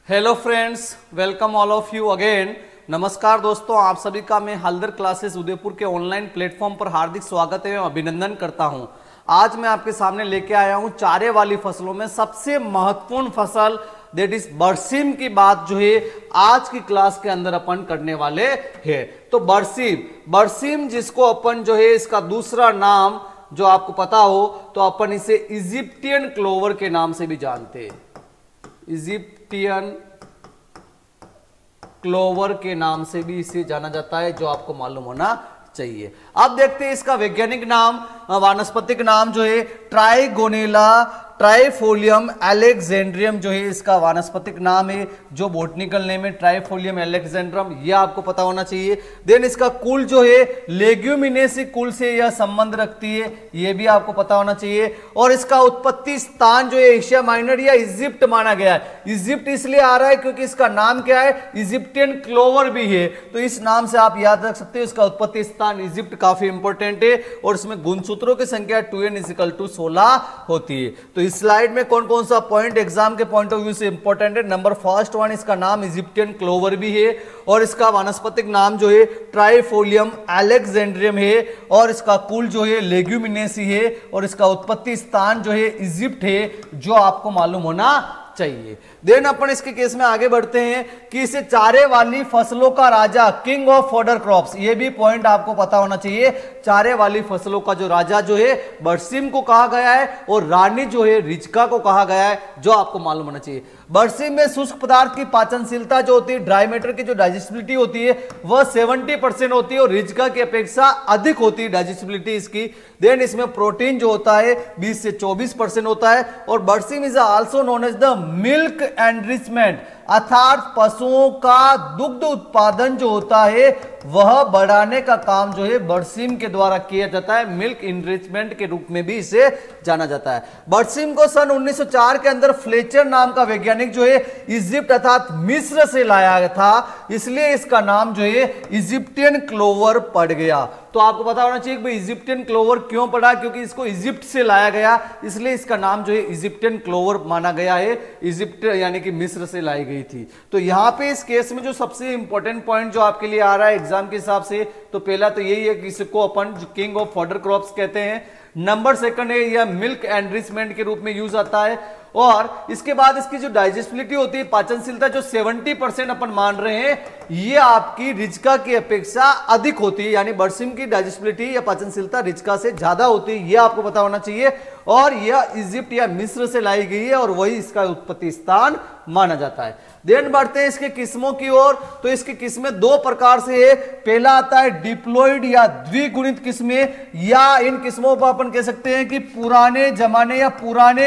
Hello friends, welcome all of you again. नमस्कार दोस्तों, आप सभी का मैं हल्दर क्लासेस उदयपुर के ऑनलाइन प्लेटफॉर्म पर हार्दिक स्वागत है, अभिनंदन करता हूं। आज मैं आपके सामने लेके आया हूं चारे वाली फसलों में सबसे महत्वपूर्ण फसल दैट इज बरसीम की बात जो है आज की क्लास के अंदर अपन करने वाले हैं। तो बरसीम जिसको अपन जो है इसका दूसरा नाम जो आपको पता हो तो अपन इसे इजिप्टियन क्लोवर के नाम से भी जानते हैं। इजिप्टियन क्लोवर के नाम से भी इसे जाना जाता है, जो आपको मालूम होना चाहिए। अब देखते हैं इसका वैज्ञानिक नाम, वानस्पतिक नाम जो है ट्राइगोनेला ट्राइफोलियम एलेक्जेंड्रियम जो है इसका वानस्पतिक नाम है, जो बोटनिकल नेम है ट्राइफोलियम एलेक्जेंड्रम, यह आपको पता होना चाहिए। देन इसका कुल जो है लेग्यूमिनेसी कुल से यह संबंध रखती है, यह भी आपको पता होना चाहिए। और इसका उत्पत्ति स्थान जो है एशिया माइनर या इजिप्ट माना गया है। इजिप्ट इसलिए आ रहा है क्योंकि इसका नाम क्या है, इजिप्टियन क्लोवर भी है, तो इस नाम से आप याद रख सकते हो। इसका उत्पत्ति स्थान इजिप्ट काफी इंपॉर्टेंट है और इसमें गुणसूत्रों की संख्या 2n=16 होती है। तो इस स्लाइड में कौन कौन सा पॉइंट एग्जाम के पॉइंट ऑफ व्यू से इंपॉर्टेंट है। नंबर फर्स्ट वन, इसका नाम इजिप्टियन क्लोवर भी है और इसका वानस्पतिक नाम जो है ट्राइफोलियम एलेक्जेंड्रियम है और इसका कुल जो है लेग्यूमिनेसी है और इसका उत्पत्ति स्थान जो है इजिप्ट है, जो आपको मालूम होना चाहिए। देन अपन इसके केस में आगे बढ़ते हैं कि इसे चारे वाली फसलों का राजा, किंग ऑफ फॉडर क्रॉप्स, ये भी पॉइंट आपको पता होना चाहिए। चारे वाली फसलों का जो राजा जो है बरसीम को कहा गया है और रानी जो है रिचका को कहा गया है, जो आपको मालूम होना चाहिए। बरसीम में शुष्क पदार्थ की पाचनशीलता जो होती है, ड्राई मैटर की जो डाइजेस्टिबिलिटी होती है वह 70% होती है और रिचका की अपेक्षा अधिक होती है डाइजेस्टिबिलिटी इसकी। देन इसमें प्रोटीन जो होता है 20 से 24% होता है। और berseem is also known as the milk enrichment, अर्थात पशुओं का दुग्ध उत्पादन जो होता है वह बढ़ाने का काम जो है बरसीम के द्वारा किया जाता है। मिल्क इनरिचमेंट के रूप में भी इसे जाना जाता है। बरसीम को सन 1904 के अंदर फ्लेचर नाम का वैज्ञानिक जो है इजिप्ट अर्थात मिस्र से लाया गया था, इसलिए इसका नाम जो है इजिप्टियन क्लोवर पड़ गया। तो आपको पता होना चाहिए कि भाई इजिप्टियन क्लोवर क्यों पड़ा, क्योंकि इसको इजिप्ट से लाया गया, इसलिए इसका नाम जो है इजिप्टियन क्लोवर माना गया है। इजिप्ट यानी कि मिस्र से लाई गई थी। तो यहां पे इस केस में जो सबसे इंपॉर्टेंट पॉइंट जो आपके लिए आ रहा है एग्जाम के हिसाब से, तो पहला तो यही है कि इसको अपन किंग ऑफ फॉडर क्रॉप्स कहते हैं। नंबर सेकंड है यह मिल्क एनरिचमेंट के रूप में यूज आता है। और इसके बाद इसकी जो डाइजेस्टिबिलिटी होती है, पाचनशीलता जो 70% अपन मान रहे हैं, ये आपकी रिचका की अपेक्षा अधिक होती है, यानी बरसीम की डाइजेस्टिबिलिटी या पाचनशीलता रिचका से ज्यादा होती है, ये आपको पता होना चाहिए। और यह इजिप्ट या मिस्र से लाई गई है और वही इसका उत्पत्ति स्थान माना जाता है। देन बढ़ते हैं इसके किस्मों की ओर। तो इसकी किस्में दो प्रकार से है। पहला आता है डिप्लॉइड या द्विगुणित किस्में, या इन किस्मों पर अपन कह सकते हैं कि पुराने जमाने या पुराने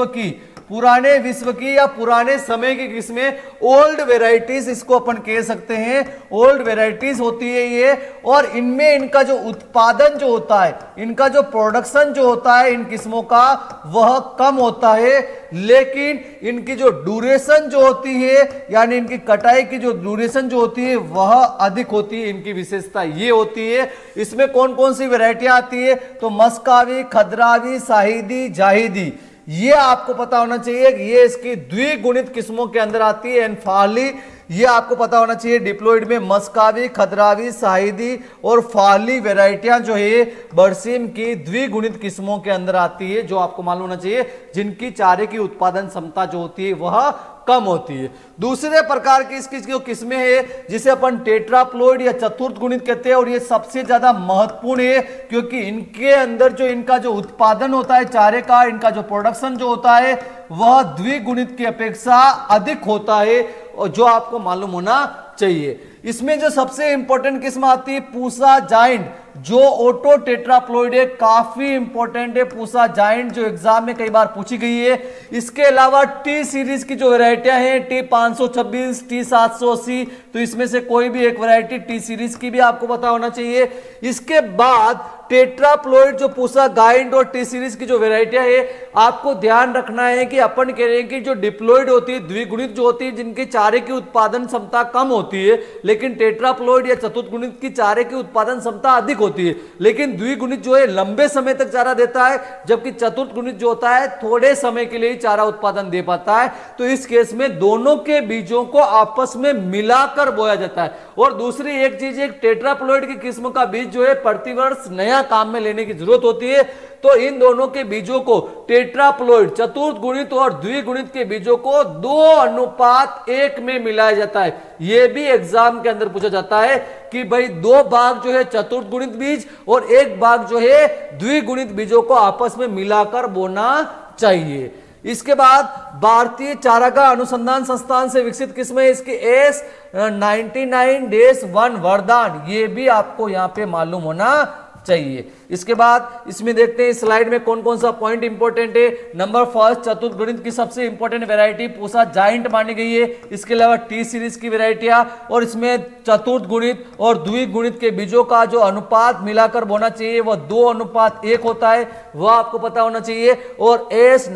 विश्व की या पुराने समय की किस्में, ओल्ड वेराइटीज इसको अपन कह सकते हैं। ओल्ड वेराइटीज होती है ये, और इनमें इनका जो उत्पादन जो होता है, इनका जो प्रोडक्शन जो होता है इन किस्मों का वह कम होता है, लेकिन इनकी जो ड्यूरेशन जो होती है, यानी इनकी कटाई की जो ड्यूरेशन जो होती है वह अधिक होती है। इनकी विशेषता ये होती है। इसमें कौन कौन सी वेराइटियां आती है, तो मस्कावी, खदरावी, शाहिदी, जाहिदी, ये आपको पता होना चाहिए कि ये इसकी द्विगुणित किस्मों के अंदर आती है। एंड फाली, ये आपको पता होना चाहिए डिप्लॉइड में मस्कावी, खदरावी, शाहिदी और फाली वेराइटियां जो है बरसीम की द्विगुणित किस्मों के अंदर आती है, जो आपको मालूम होना चाहिए, जिनकी चारे की उत्पादन क्षमता जो होती है वह कम होती है। दूसरे प्रकार की इसकी जो किस्में है जिसे अपन टेट्राप्लॉइड या चतुर्थ गुणित कहते हैं, और ये सबसे ज्यादा महत्वपूर्ण है क्योंकि इनके अंदर जो इनका जो उत्पादन होता है चारे का, इनका जो प्रोडक्शन जो होता है वह द्विगुणित की अपेक्षा अधिक होता है, और जो आपको मालूम होना चाहिए। इसमें जो सबसे इंपॉर्टेंट किस्म आती है पूसा जाइंट, जो ऑटो टेट्राप्लॉइड है, काफी इंपॉर्टेंट है पूसा जाइंट, जो एग्जाम में कई बार पूछी गई है। इसके अलावा टी सीरीज की जो वेराइटियां हैं, T526, T780, तो इसमें से कोई भी एक वैरायटी टी सीरीज की भी आपको पता होना चाहिए। इसके बाद टेट्राप्लॉइड जो पूसा गाइंट और टी सीरीज की जो वेराइटियां है, आपको ध्यान रखना है कि अपन कह रहे हैं कि जो डिप्लॉइड होती है, द्विगुणित जो होती है, जिनके चारे की उत्पादन क्षमता कम होती है, लेकिन टेट्राप्लॉइड या चतुर्गुणित की चारे की उत्पादन क्षमता अधिक होती है, लेकिन द्विगुणित जो है लंबे समय तक चारा देता है, जबकि चतुर्गुणित जो होता है थोड़े समय के लिए ही चारा उत्पादन दे पाता है। तो इस केस में दोनों के बीजों को आपस में मिलाकर बोया जाता है। और दूसरी एक चीज, एक टेट्राप्लॉइड की किस्म का बीज जो है प्रतिवर्ष नया काम में लेने की जरूरत होती है, तो इन दोनों के बीजों को टेट्राप्लॉइड चतुर्गुणित और द्विगुणित के बीजों को 2:1 में मिलाया जाता है। यह भी एग्जाम के अंदर पूछा जाता है कि भाई 2 भाग जो है चतुर्गुणित बीज और 1 भाग जो है द्विगुणित बीजों को आपस में मिलाकर बोना चाहिए। इसके बाद भारतीय चारागाह अनुसंधान संस्थान से विकसित किस्म है इसकी S99-1 वरदान, ये भी आपको यहां पे मालूम होना चाहिए। इसके बाद इसमें देखते हैं स्लाइड में कौन कौन सा पॉइंट इंपॉर्टेंट है। नंबर फर्स्ट, चतुर्गुणित की सबसे इंपॉर्टेंट वैरायटी पूसा जाइंट मानी गई है। इसके अलावा टी सीरीज की वैरायटियां, और इसमें चतुर्गुणित और द्विगुणित के बीजों का जो अनुपात मिलाकर बोना चाहिए वह 2:1 होता है, वह आपको पता होना चाहिए। और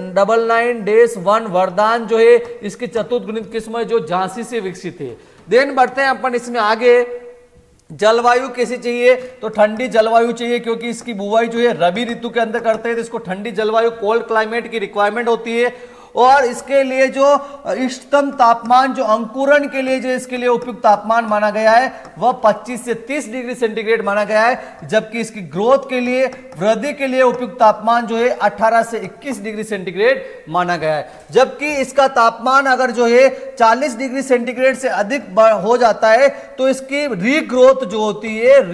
S99-1 वरदान जो है इसकी चतुर्गुणित किस्म है जो झांसी से विकसित है। देन बढ़ते हैं अपन इसमें आगे। जलवायु कैसी चाहिए, तो ठंडी जलवायु चाहिए, क्योंकि इसकी बुवाई जो है रबी ऋतु के अंदर करते हैं, तो इसको ठंडी जलवायु कोल्ड क्लाइमेट की रिक्वायरमेंट होती है। और इसके लिए जो इष्टतम तापमान जो अंकुरण के लिए जो इसके लिए उपयुक्त तापमान माना गया है वह 25 से 30 डिग्री सेंटीग्रेड माना गया है, जबकि इसकी ग्रोथ के लिए वृद्धि के लिए उपयुक्त तापमान जो है 18 से 21 डिग्री सेंटीग्रेड माना गया है। जबकि इसका तापमान अगर जो है 40 डिग्री सेंटीग्रेड से अधिक हो जाता है तो इसकी रीग्रोथ जो होती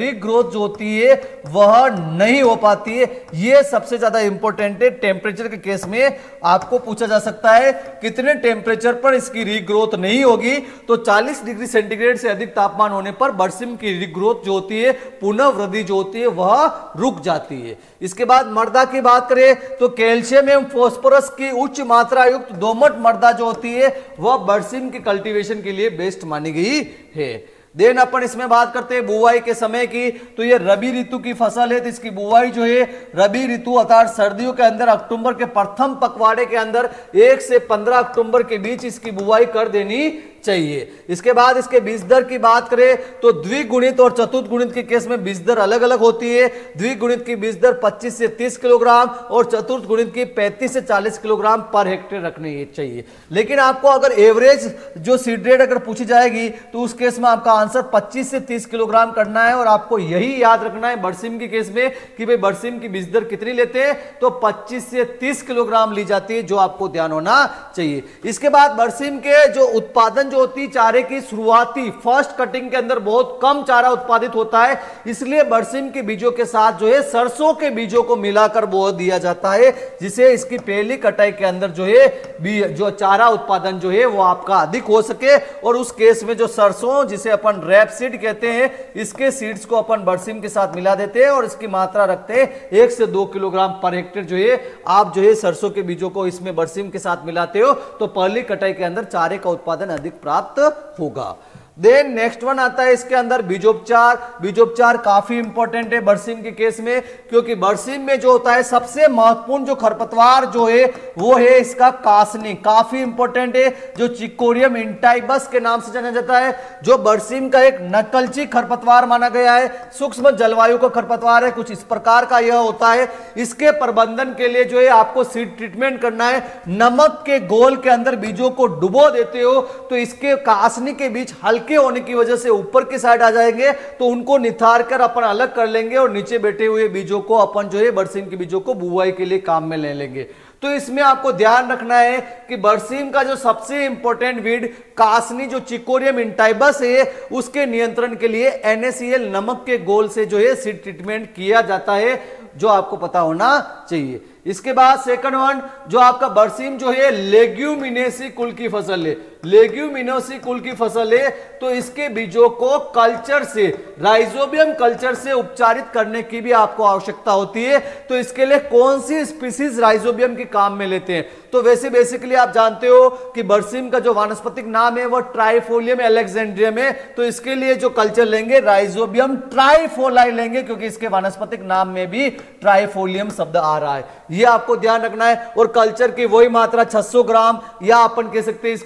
है वह नहीं हो पाती है। यह सबसे ज्यादा इंपॉर्टेंट है। टेम्परेचर के केस में आपको पूछा जा सकता है कितने टेम्परेचर पर इसकी रीग्रोथ नहीं होगी, तो 40 डिग्री सेंटीग्रेड से अधिक तापमान होने पर बरसिम की रीग्रोथ जो होती है, पुनः वृद्धि जो होती है वह रुक जाती है। इसके बाद मृदा की बात करें तो कैल्शियम एवं फास्फोरस की उच्च मात्रा युक्त दोमट मृदा जो होती है वह बरसिम की कल्टीवेशन के लिए बेस्ट मानी गई है। देन अपन इसमें बात करते हैं बुवाई के समय की, तो ये रबी ऋतु की फसल है, तो इसकी बुवाई जो है रबी ऋतु अर्थात सर्दियों के अंदर अक्टूबर के प्रथम पखवाड़े के अंदर 1 से 15 अक्टूबर के बीच इसकी बुवाई कर देनी चाहिए। इसके बाद इसके बीज दर की बात करें तो द्विगुणित और चतुर्गुणित के केस में बीज दर अलग अलग होती है। द्विगुणित की बीज दर 25 से 30 किलोग्राम और चतुर्गुणित की 35 से 40 किलोग्राम पर हेक्टेयर रखनी चाहिए। लेकिन आपको अगर एवरेज जो सीड रेट अगर पूछी जाएगी तो उस केस में आपका आंसर 25 से 30 किलोग्राम करना है। और आपको यही याद रखना है बरसिम के केस में कि भाई बरसिम की बीज दर कितनी लेते हैं, तो 25 से 30 किलोग्राम ली जाती है, जो आपको ध्यान होना चाहिए। इसके बाद बरसिम के जो उत्पादन होती चारे की शुरुआती फर्स्ट कटिंग के अंदर बहुत कम चारा उत्पादित होता है, इसलिए बरसिम के बीजों के साथ जो है सरसों के बीजों को मिलाकर बो दिया जाता है, जिसे इसकी पहली कटाई के अंदर जो है जो चारा उत्पादन जो है वो आपका अधिक हो सके। और उस केस में जो सरसों जिसे अपन रैपसीड कहते हैं, इसके सीड्स को अपन बरसिम के साथ मिला देते हैं और इसकी मात्रा रखते हैं 1 से 2 किलोग्राम पर हेक्टेयर जो है आप जो है सरसों के बीजों को इसमें बरसिम के साथ मिलाते हो तो पहली कटाई के अंदर चारे का उत्पादन अधिक प्राप्त होगा। देन नेक्स्ट वन आता है इसके अंदर बीजोपचार। बीजोपचार काफी इंपॉर्टेंट है बरसिम के केस में, क्योंकि बरसिम में जो होता है सबसे महत्वपूर्ण जो खरपतवार जो है वो है इसका कासनी, काफी इंपॉर्टेंट है, जो चिकोरियम इंटाइबस के नाम से जाना जाता है, जो बरसिम का एक नकलची खरपतवार माना गया है। सूक्ष्म जलवायु का खरपतवार है, कुछ इस प्रकार का यह होता है। इसके प्रबंधन के लिए जो है आपको सीड ट्रीटमेंट करना है। नमक के घोल के अंदर बीजों को डुबो देते हो तो इसके कासनी के बीच हल्के होने की वजह से ऊपर की साइड आ जाएंगे, तो उनको निथार कर अपन अलग कर लेंगे और नीचे बैठे हुए बीजों को अपन जो है बरसिम के बीजों को बुवाई के लिए काम में ले लेंगे। तो इसमें आपको ध्यान रखना है कि बरसिम का जो सबसे इंपॉर्टेंट वीड कासनी जो चिकोरियम इंटाइबस है उसके नियंत्रण के लिए NaCl नमक के घोल से जो है सीड ट्रीटमेंट किया जाता है, जो आपको पता होना चाहिए। इसके बाद सेकंड वन जो आपका बरसिम जो है लेग्यूमिनेसी कुल की फसल है, लेग्यूमिनोसी कुल की फसल है, तो इसके बीजों को कल्चर से राइजोबियम कल्चर से उपचारित करने की भी आपको आवश्यकता होती है। तो इसके लिए कौन सी स्पीसीज राइजोबियम के काम में लेते हैं, तो वैसे बेसिकली आप जानते हो कि बरसिम का जो वानस्पतिक नाम है वह ट्राइफोलियम एलेक्जेंड्रियम है, तो इसके लिए जो कल्चर लेंगे राइजोबियम ट्राइफोलाई लेंगे, क्योंकि इसके वानस्पतिक नाम में भी ट्राइफोलियम शब्द आ रहा है, ये आपको ध्यान रखना है। और कल्चर की वही मात्रा 600 ग्राम या अपन कह सकते हैं इसके 3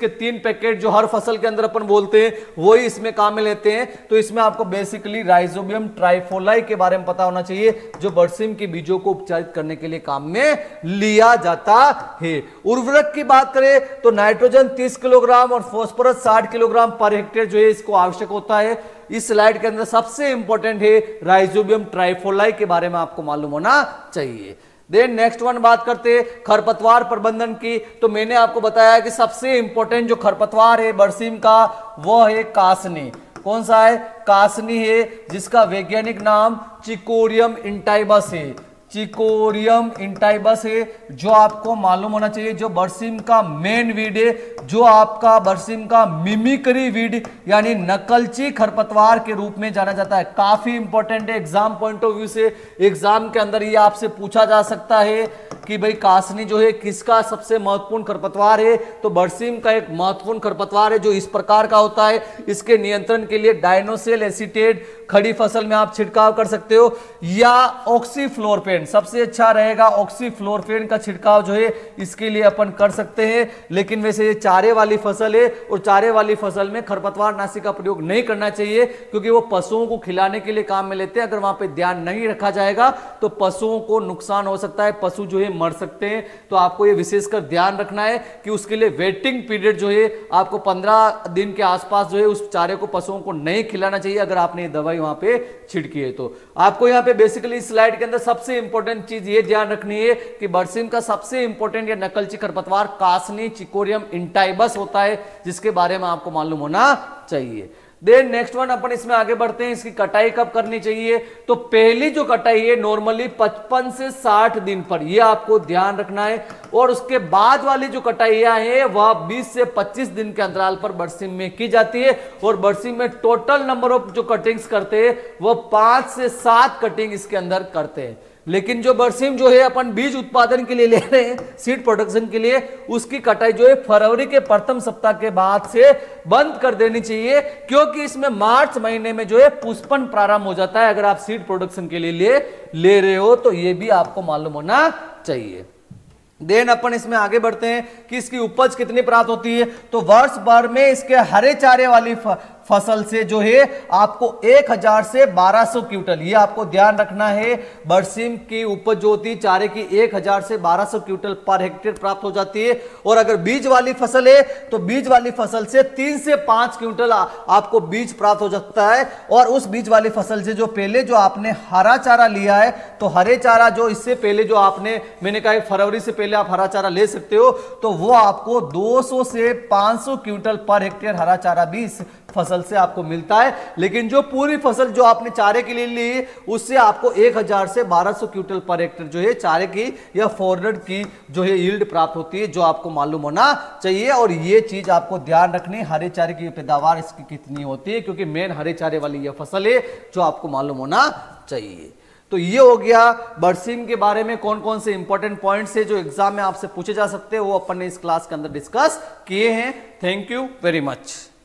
पैकेट जो हर फसल के अंदर अपन बोलते हैं वही इसमें काम में लेते हैं। तो इसमें आपको बेसिकली राइजोबियम ट्राइफोलाई के बारे में पता होना चाहिए, जो बरसीम के बीजों को उपचारित करने के लिए काम में लिया जाता है। उर्वरक की बात करें तो नाइट्रोजन 30 किलोग्राम और फास्फोरस 60 किलोग्राम पर हेक्टेयर जो है इसको आवश्यक होता है। इस स्लाइड के अंदर सबसे इंपॉर्टेंट है राइजोबियम ट्राइफोलाई के बारे में आपको मालूम होना चाहिए। देन नेक्स्ट वन बात करते हैं खरपतवार प्रबंधन की। तो मैंने आपको बताया कि सबसे इंपॉर्टेंट जो खरपतवार है बरसीम का वो है कासनी। कौन सा है? कासनी है, जिसका वैज्ञानिक नाम चिकोरियम इंटाइबस है। चिकोरियम इंटाइबस है, जो आपको मालूम होना चाहिए जो बरसीम का मेन वीड है, जो आपका बरसीम का मिमिक्री वीड यानी नकलची खरपतवार के रूप में जाना जाता है। काफी इंपॉर्टेंट है एग्जाम पॉइंट ऑफ व्यू से। एग्जाम के अंदर ये आपसे पूछा जा सकता है कि भाई कासनी जो है किसका सबसे महत्वपूर्ण खरपतवार है। तो बरसीम का एक महत्वपूर्ण खरपतवार है जो इस प्रकार का होता है। इसके नियंत्रण के लिए डायनोसेल एसीटेट खड़ी फसल में आप छिड़काव कर सकते हो, या ऑक्सीफ्लोरपेन सबसे अच्छा रहेगा। ऑक्सीफ्लोरपेन का छिड़काव जो है इसके लिए अपन कर सकते हैं। लेकिन वैसे ये चारे वाली फसल है और चारे वाली फसल में खरपतवार नाशी का प्रयोग नहीं करना चाहिए, क्योंकि वो पशुओं को खिलाने के लिए काम में लेते हैं। अगर वहां पे ध्यान नहीं रखा जाएगा तो पशुओं को नुकसान हो सकता है, पशु जो है मर सकते हैं। तो आपको ये विशेषकर ध्यान रखना है कि उसके लिए वेटिंग पीरियड जो है आपको 15 दिन के आसपास जो है उस चारे को पशुओं को नहीं खिलाना चाहिए अगर आपने ये दवाई वहां पे छिड़की है। तो आपको यहाँ पे बेसिकली स्लाइड के अंदर सबसे इंपॉर्टेंट चीज ये ध्यान रखनी है कि बरसीम का सबसे इंपॉर्टेंट या नकलची खरपतवार कासनी चिकोरियम इंटाइबस होता है, जिसके बारे में आपको मालूम होना चाहिए। देन नेक्स्ट वन अपन इसमें आगे बढ़ते हैं, इसकी कटाई कब करनी चाहिए। तो पहली जो कटाई है नॉर्मली 55 से 60 दिन पर, यह आपको ध्यान रखना है। और उसके बाद वाली जो कटाइयां हैं वह 20 से 25 दिन के अंतराल पर बरसीम में की जाती है। और बरसीम में टोटल नंबर ऑफ जो कटिंग्स करते हैं वह 5 से 7 कटिंग इसके अंदर करते हैं। लेकिन जो बरसीम जो है अपन बीज उत्पादन के लिए ले रहे हैं, सीड प्रोडक्शन के लिए, उसकी कटाई जो है फरवरी के प्रथम सप्ताह के बाद से बंद कर देनी चाहिए, क्योंकि इसमें मार्च महीने में जो है पुष्पन प्रारंभ हो जाता है। अगर आप सीड प्रोडक्शन के लिए ले रहे हो तो यह भी आपको मालूम होना चाहिए। देन अपन इसमें आगे बढ़ते हैं कि इसकी उपज कितनी प्राप्त होती है। तो वर्ष भर में इसके हरे चारे वाली फसल से जो है आपको 1000 से 1200 क्विंटल, ये आपको ध्यान रखना है। बरसीम की उपज जो होती है चारे की 1000 से 1200 क्विंटल पर हेक्टेयर प्राप्त हो जाती है। और अगर बीज वाली फसल है तो बीज वाली फसल से 3 से 5 क्विंटल आपको बीज प्राप्त हो सकता है। और उस बीज वाली फसल से जो पहले जो आपने हरा चारा लिया है, तो हरे चारा जो इससे पहले जो आपने, मैंने कहा फरवरी से पहले आप हरा चारा ले सकते हो, तो वो आपको 200 से 500 क्विंटल पर हेक्टेयर हरा चारा भी इस फसल से आपको मिलता है। लेकिन जो पूरी फसल जो आपने चारे के लिए ली उससे आपको 1000 से 1200 क्विंटल पर हेक्टेयर जो है चारे की या फॉरवर्ड की जो है यील्ड प्राप्त होती है, जो आपको मालूम होना चाहिए। और ये चीज आपको ध्यान रखनी, हरे चारे की पैदावार इसकी कितनी होती है, क्योंकि मेन हरे चारे वाली यह फसल है जो आपको मालूम होना चाहिए। तो ये हो गया बरसीम के बारे में कौन कौन से इंपॉर्टेंट पॉइंट्स है जो एग्जाम में आपसे पूछे जा सकते हैं, वो अपन ने इस क्लास के अंदर डिस्कस किए हैं। Thank you very much.